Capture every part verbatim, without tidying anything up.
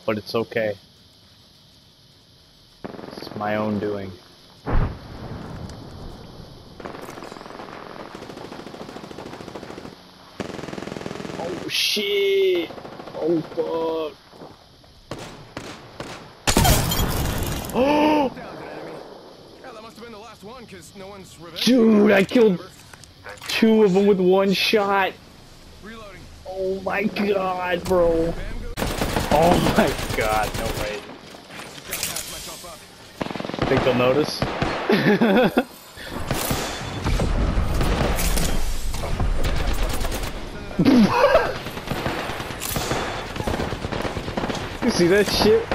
but it's okay. It's my own doing. Oh shit! Oh fuck! Oh! Dude, I killed two of them with one shot. Oh my god, bro. Oh my god, no way. Think they'll notice? You see that shit?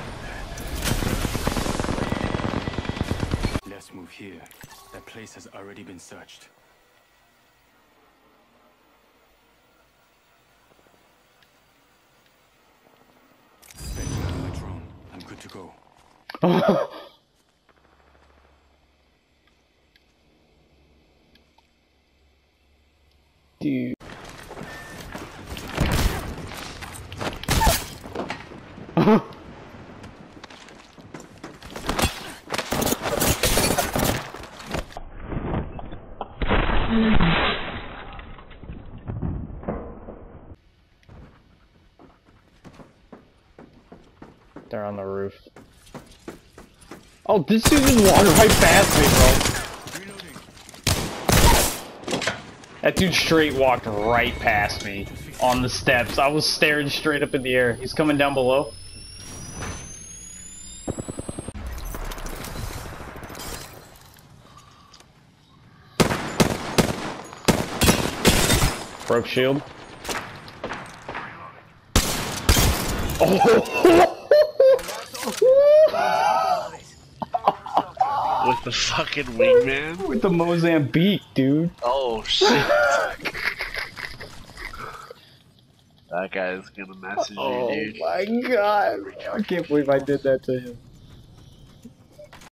Let's move here. That place has already been searched. My drone. I'm good to go. Dude. They're on the roof. Oh, this dude just walked right past me, bro. That dude straight walked right past me on the steps. I was staring straight up in the air. He's coming down below. Broke shield. Oh! With the fucking wingman? With the Mozambique, dude. Oh shit. That guy's gonna message Oh you, dude. my god. I can't believe I did that to him.